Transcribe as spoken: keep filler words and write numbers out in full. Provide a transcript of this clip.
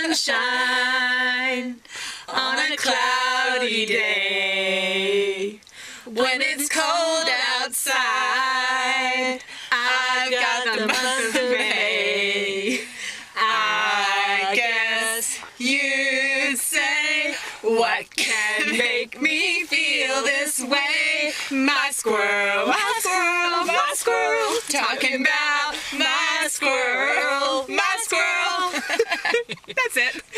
sunshine on a cloudy day. When it's cold outside, I've got the month of May. I guess you'd say, what can make me feel this way? My squirrel, my squirrel, my squirrel, talking about my squirrel, my squirrel. That's it.